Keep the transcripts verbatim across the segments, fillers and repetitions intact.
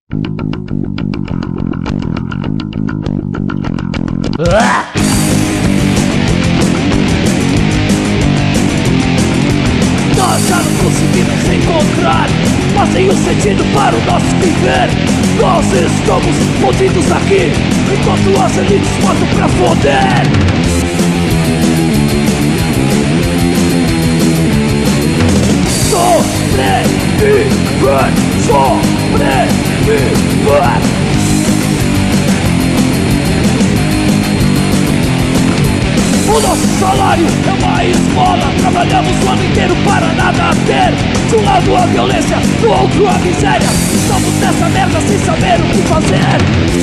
Ah! Nós já não conseguimos encontrar mas tem um sentido para o nosso viver. Nós estamos fodidos aqui enquanto as elites matam pra foder. Sobreviver, sobreviver. O nosso salário é uma esmola. Trabalhamos o ano inteiro para nada ter. De um lado a violência, do outro a miséria. Estamos nessa merda sem saber o que fazer.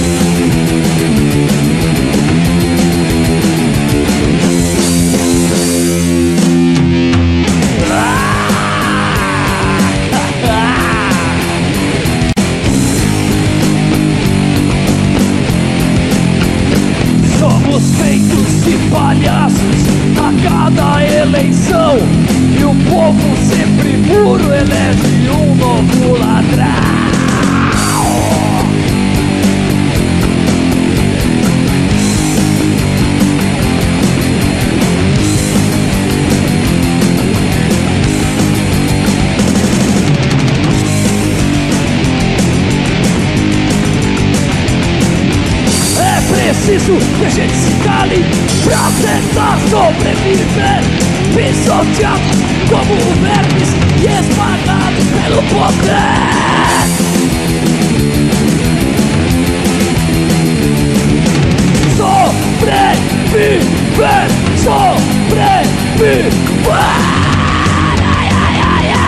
Somos feitos de palhaços a cada eleição. E o povo sempre puro elege um novo ladrão. Preciso que a gente se cale pra tentar sobreviver. Pisoteados como vermes e esmagados pelo poder. Sobreviver, sobreviver. Ai, ai, ai, ai.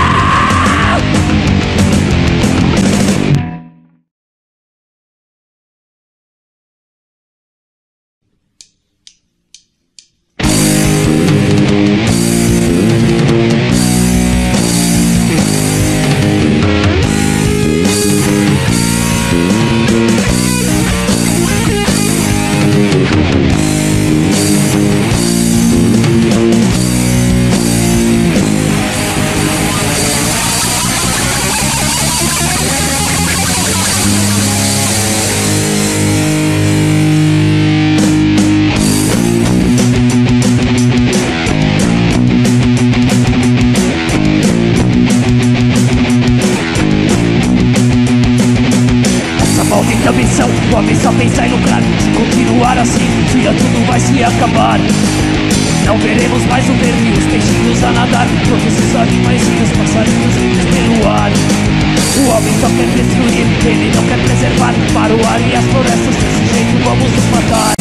Maldita missão, o homem só pensa em lucrar. Se continuar assim, um dia tudo vai se acabar. Não veremos mais o verde e os peixinhos a nadar. Todos os animais e os passarinhos livres pelo ar. O homem só quer destruir, ele não quer preservar. Para o ar e as florestas, desse jeito vamos nos matar.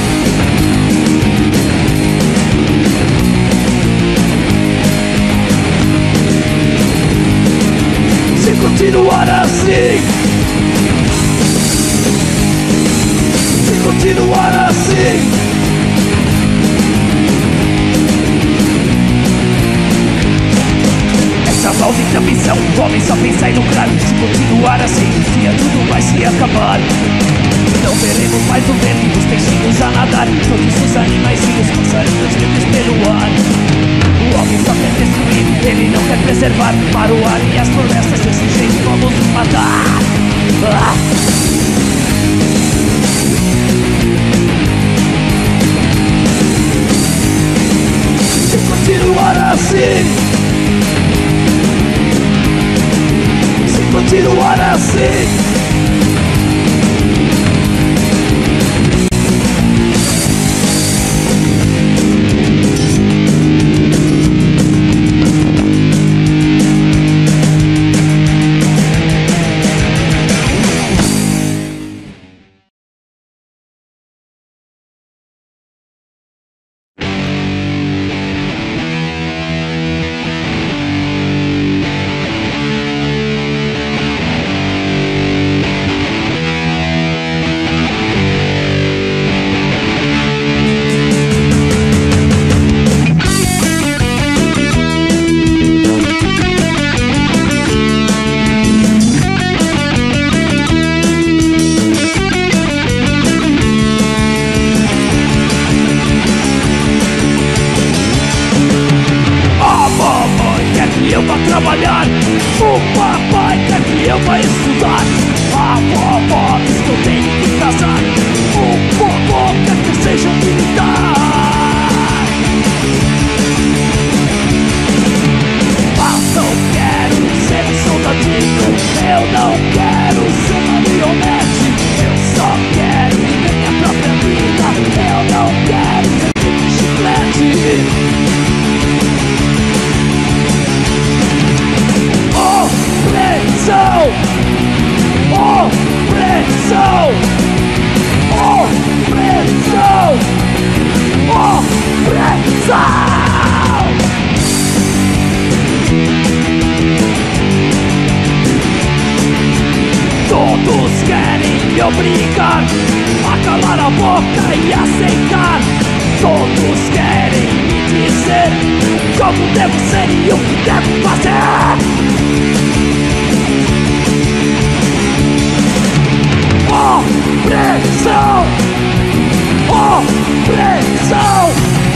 Se continuar assim, continuar assim, essa maldita missão, o homem só pensa em lucrar. Se continuar assim, um dia tudo vai se acabar. Não veremos mais o verde e os peixinhos a nadar. Todos os animais e os passarinhos livres pelo ar. O homem só quer destruir, ele não quer preservar. Para o ar e as florestas, desse jeito vamos nos matar. Ah! Continuar assim, se continuar assim. Todos querem me obrigar a calar a boca e aceitar. Todos querem me dizer como devo ser e o que devo fazer. Opressão! Opressão!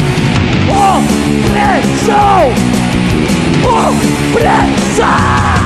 Opressão! Opressão!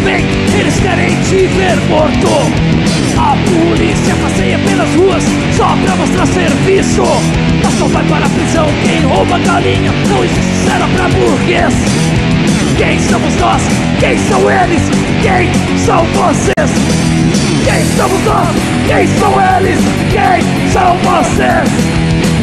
bem, eles querem te ver morto. A polícia passeia pelas ruas só pra mostrar serviço, mas só vai para a prisão quem rouba galinha, não existe cera pra burguês. Quem somos nós? Quem são eles? Quem são vocês? Quem somos nós? Quem são eles? Quem são vocês?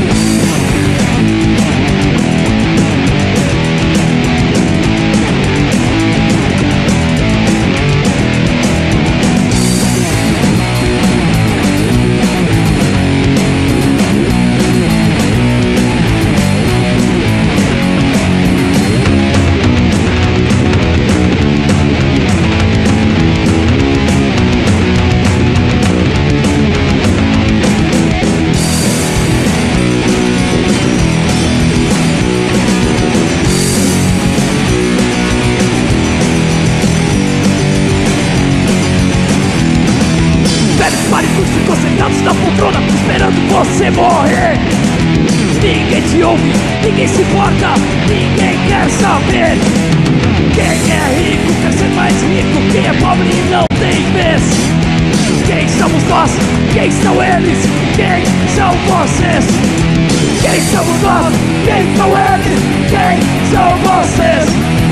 Você morrer, ninguém te ouve, ninguém se importa, ninguém quer saber. Quem é rico quer ser mais rico, quem é pobre não tem vez. Quem somos nós? Quem são eles? Quem são vocês? Quem somos nós? Quem são eles? Quem são vocês?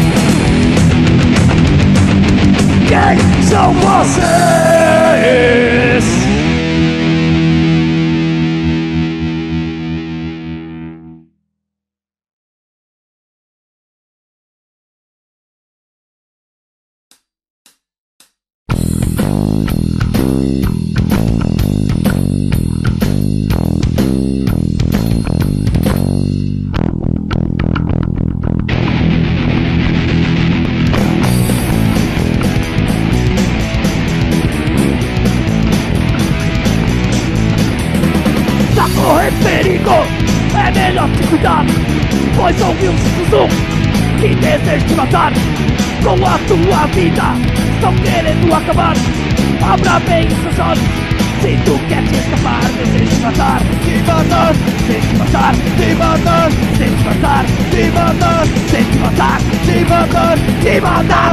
Quem são vocês? É melhor te cuidar, pois ouvimos um que deseja te matar com a tua vida. Estão querendo acabar, abra bem os seus olhos. Se tu quer te escapar, deseja te matar, te matar, deseja te matar, te matar, deseja te matar, te matar, deseja te matar, te matar, te matar.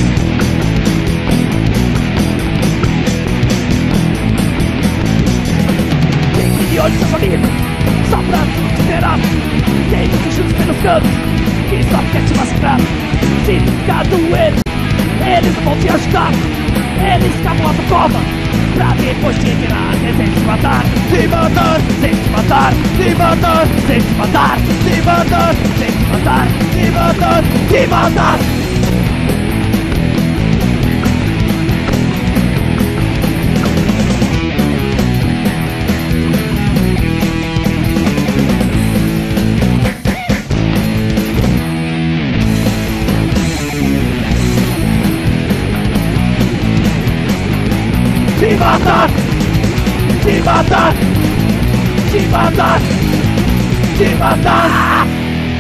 Fique de olho, seus amigos, só pra te esperar. Tem muitos juntos pelos cantos que só quer te massacrar. Se ficar doente, eles vão te ajudar. Eles cavam a tua cova pra depois te tirar. Deseja te matar, te matar, deseja te matar, te matar, deseja te matar, te matar, deseja te matar, te matar, te matar. Te matar, te matar, te matar, te matar.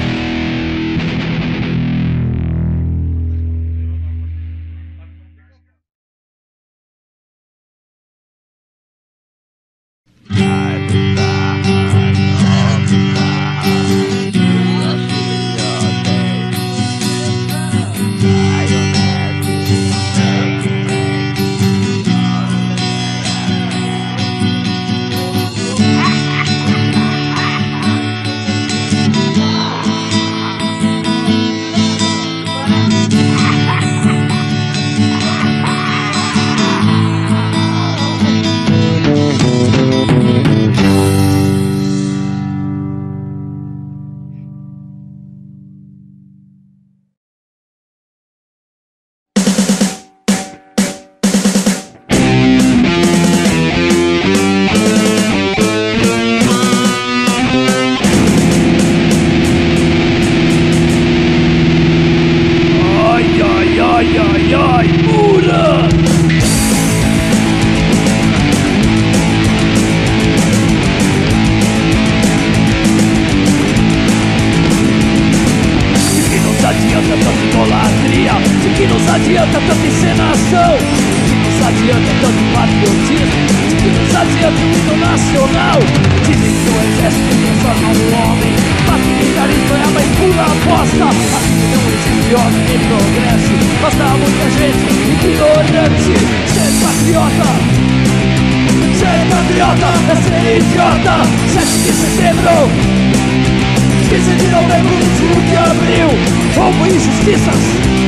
adianta tanta encenação? De que nos adianta tanto patriotismo? De que nos adianta o hino nacional? Dizem que o exército transforma um homem, mas o militarismo é a mais pura aposta. Assim não existe patriota e progresso, mas dá muita gente ignorante. Ser patriota, ser patriota é ser idiota. Sete de setembro, quinze de novembro, vinte e um de abril, roubo e injustiças.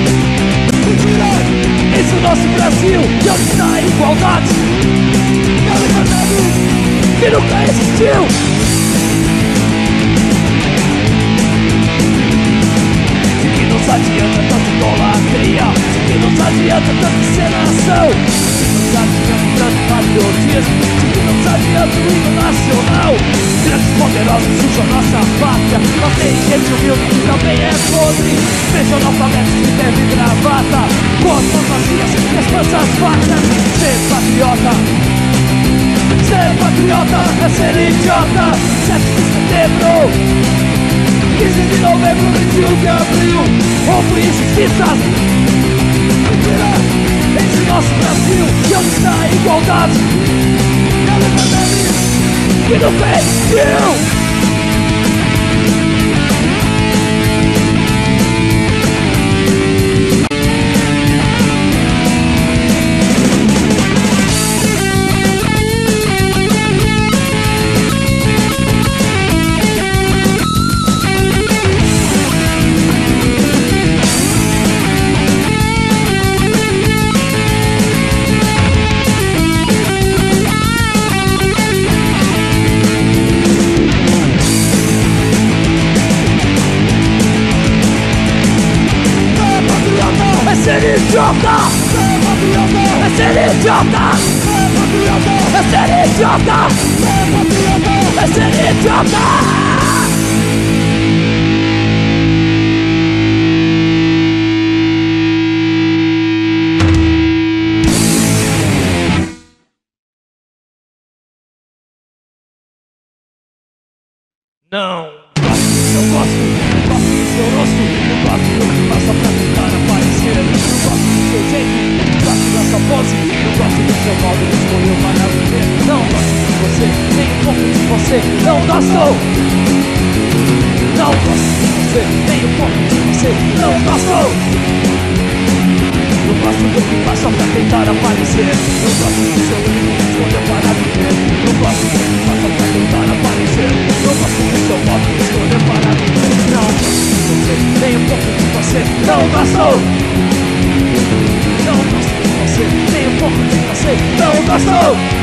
Esse é o nosso Brasil, e onde está a igualdade? É o liberdade que nunca existiu. Não adianta tanto idolatria, que não adianta tanto encenação, que não adianta tanto patriotismo, que não adianta o hino nacional. Grandes poderosos sujam nossa pátria, mas tem gente humilde que também é podre. Veja analfabetos que bebe gravata, com as mãos vazias e as panças fartas. Ser patriota, ser patriota é ser idiota. Sete de setembro, quinze de novembro, vinte e um de abril, roubo e injustiças. Mentira, esse nosso Brasil, e onde está a igualdade? É a liberdade que nunca existiu. Idiota! É ser idiota! É ser idiota! É ser idiota! Não! Eu gosto, eu gosto do seu rosto, eu gosto do que passa pra tentar aparecer. Eu gosto do seu jeito, eu gosto da sua pose, eu gosto do seu modo de escolher para viver. Não gosto de você, nem um pouco de você, não gosto. Não gosto de você, nem um pouco de você, não gosto. Eu gosto do que passa pra tentar aparecer. Eu gosto do seu hino de escolher para viver. Eu gosto do que passa pra tentar aparecer. Eu gosto do seu modo de escolher para viver. Não gosto de você, nem um pouco de você, não gosto. Não gosto de você, nem um pouco de você, não gosto.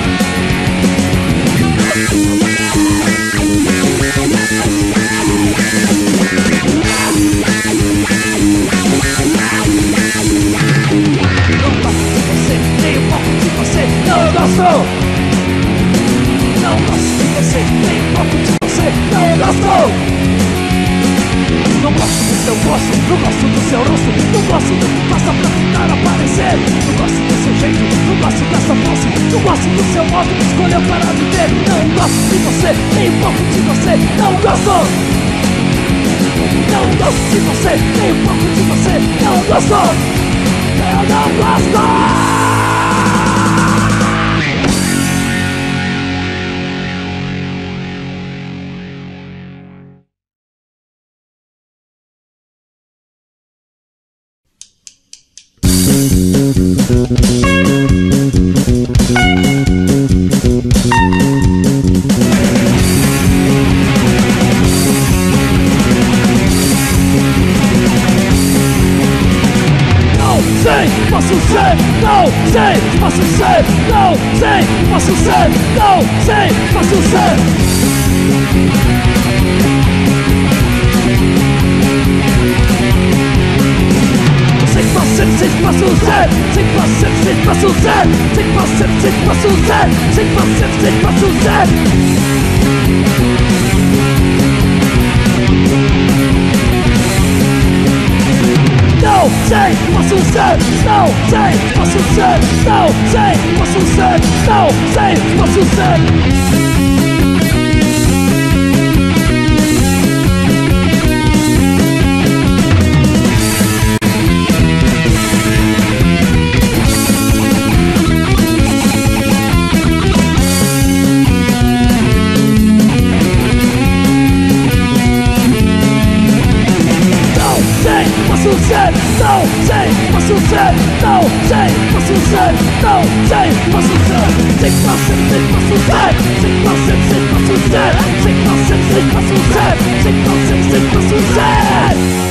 Não gosto de você, nem um pouco de você, não gosto. Não gosto de você, nem um pouco de você, não gosto. Não gosto do seu gosto, não gosto do seu rosto, não gosto do que passa pra tentar aparecer. Não gosto do seu jeito, não gosto dessa pose, não gosto do seu modo de escolher para viver. Não gosto de você, nem um pouco de você, não gosto. Não gosto de você, nem um pouco de você, não gosto. Eu não gosto. Posso ser, não sei, posso ser, não sei, posso ser, não sei, posso ser. Sei que posso ser, sei que posso ser, sei que posso ser, sei que posso ser, sei que posso ser, sei que posso ser, sei que posso ser, sei que posso ser. Não sei, posso ser, não sei, posso ser, não sei, posso ser, não sei, posso ser. Não sei, posso ser, posso ser, não sei, posso ser, não sei, posso ser, sei que posso ser, sei que posso ser, sei que posso ser, sei que posso ser, sei que posso ser, sei que posso ser, sei que posso ser, sei que posso ser.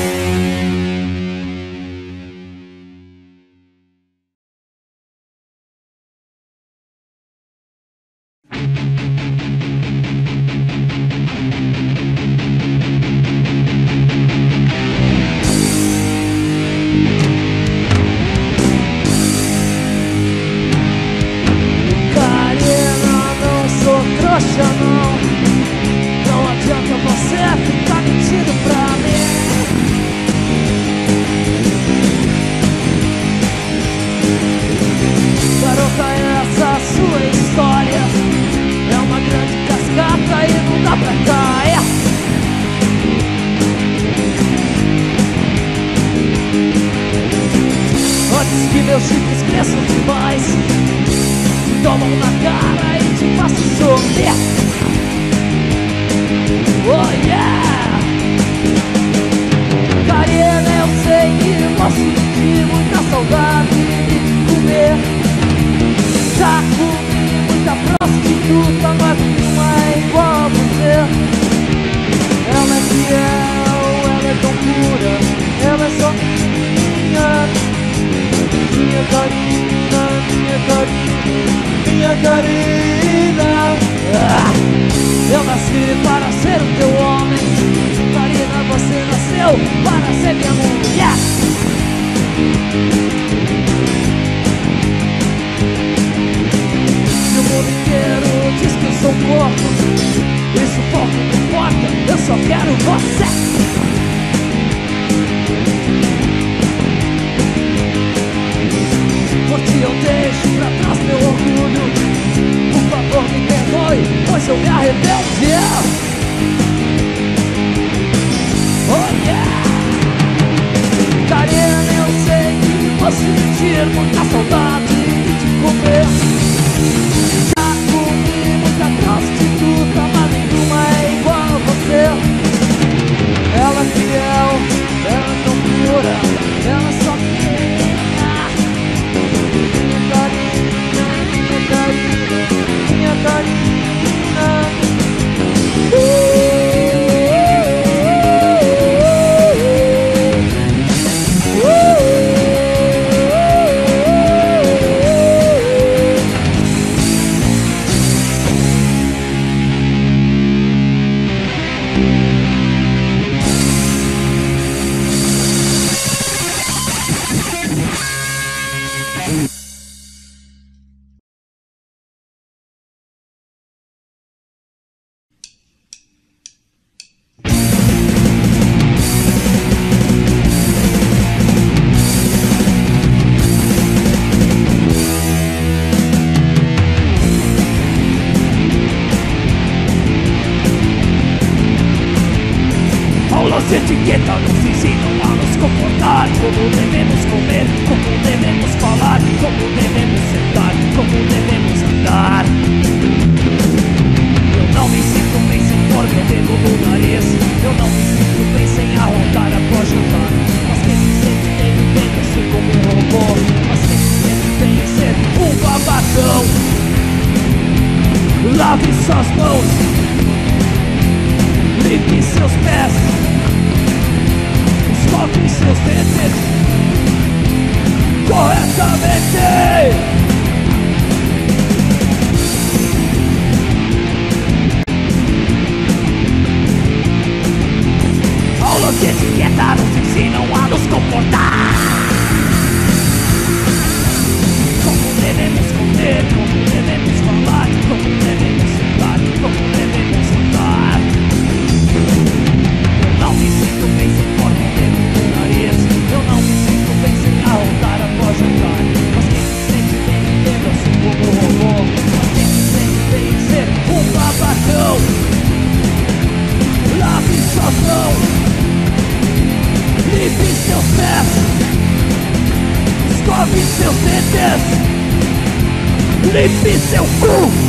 Limpe seu cu!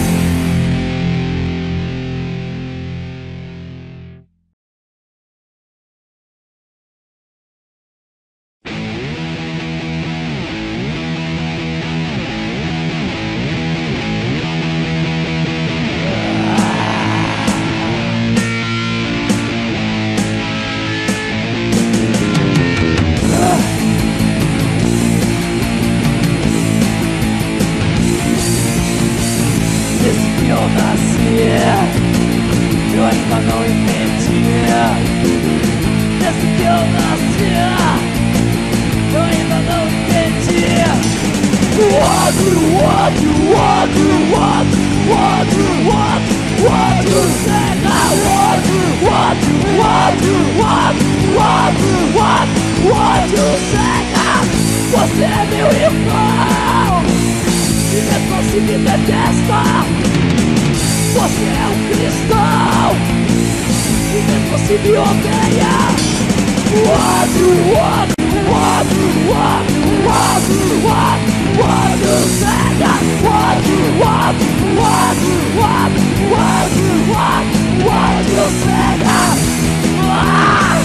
Eu ainda não entendi. Outro, outro, outro, outro, outro, outro, outro, cega. Outro, outro, outro, outro, outro, outro, outro, cega. Você é meu irmão e mesmo assim me detesta. Você é um cristão e mesmo assim me odeia. Outro, outro, outro, outro, outro, outro, outro, cega. Outro, outro, outro, outro, outro, outro, outro, cega. Ah!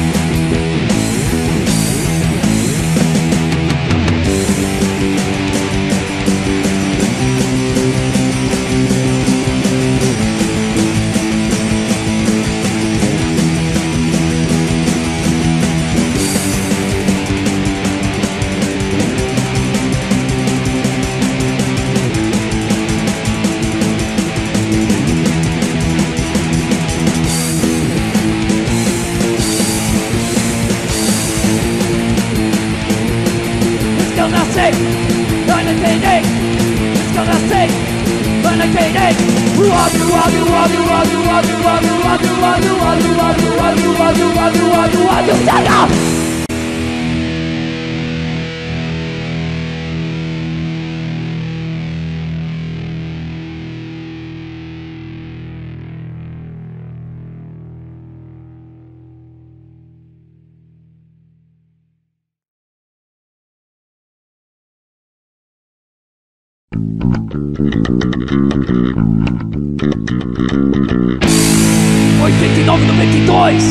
oitenta e nove, noventa e dois.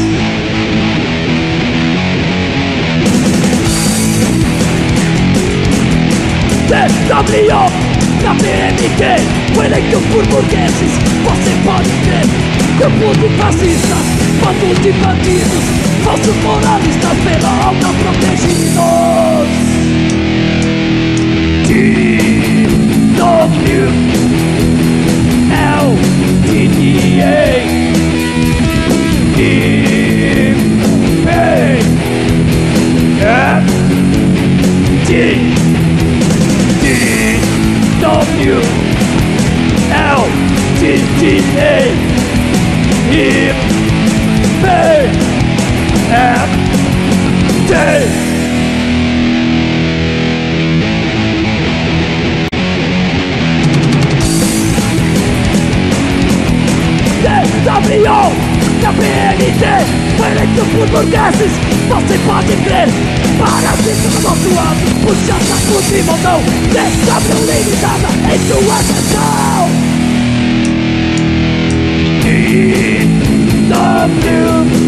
D W na P M Q, eleito por burgueses, você pode crer. Grupo de fascistas, bandos de bandidos, falsos moralistas pela alma protegidos. D W L T D A D P F D D W L T D A D P F D W na P N T, eleito por burgueses, você pode crer. Parasitas do nosso lado, puxa saco de montão, descobre limitada em sua atenção. D W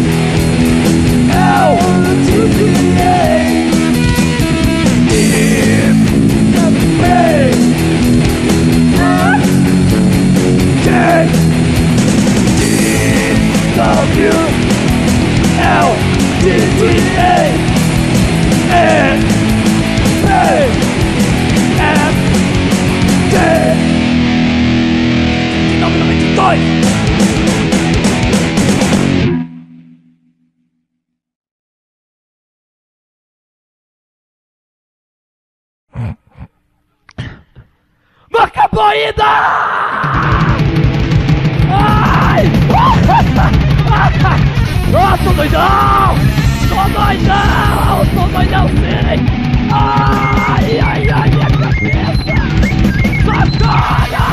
L T D A D P F W L T D A N P F D noventa e dois. Não acabou ainda! Ai! Ah, tô doidão! Tô doidão! Tô doidão sim! Ai, ai, ai, minha cabeça! Socorro!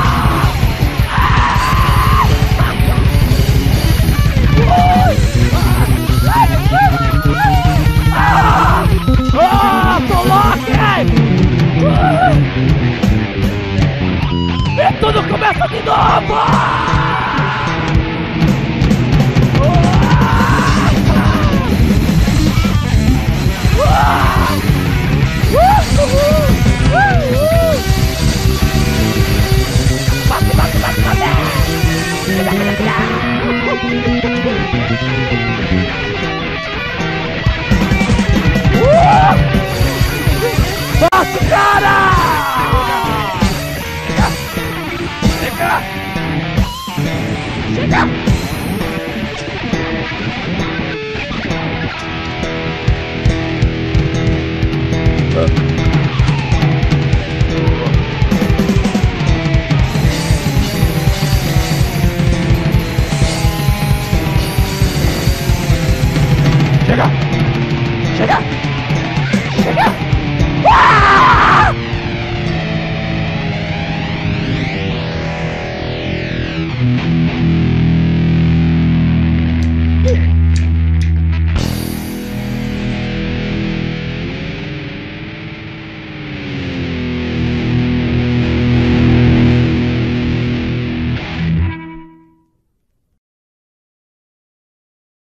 Ah, tô louco, hein? E tudo começa de novo! Nossa, cara! Chega! Chega! Chega!